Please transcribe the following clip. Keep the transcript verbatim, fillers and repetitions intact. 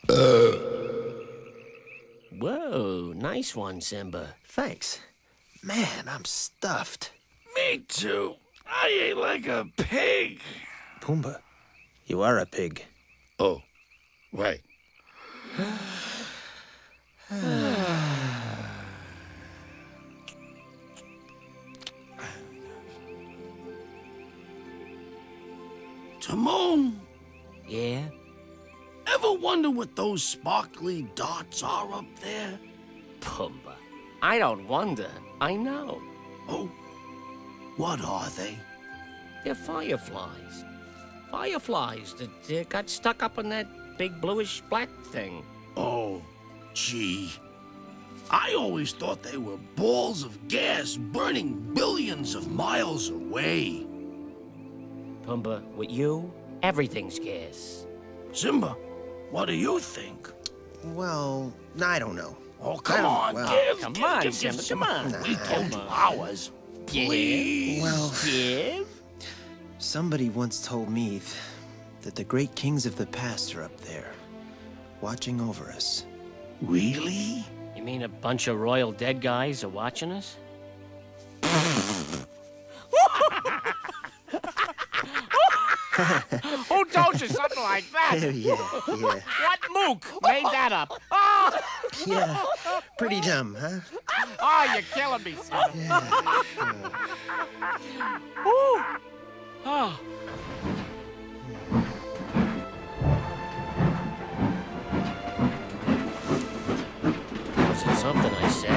Uh. Whoa, nice one, Simba. Thanks. Man, I'm stuffed. Me too. I ate like a pig. Pumbaa, you are a pig. Oh, right. Timon, Yeah? ever wonder what those sparkly dots are up there? Pumbaa. I don't wonder. I know. Oh, what are they? They're fireflies. Fireflies that uh, got stuck up in that big bluish-black thing. Oh, gee. I always thought they were balls of gas burning billions of miles away. Pumbaa, with you, everything's gas. Simba, what do you think? Well, I don't know. Oh, come I on, well, give, Come give, on, give, Simba, give, come on. Nah. We told you Come on. ours. Please. Well, Give? somebody once told me th that the great kings of the past are up there, watching over us. Really? You mean a bunch of royal dead guys are watching us? Who told you something like that? yeah, yeah, What mook made that up? Oh, yeah. Pretty dumb, huh? oh you're killing me, son. Yeah. Ooh. Oh. Was it something I said?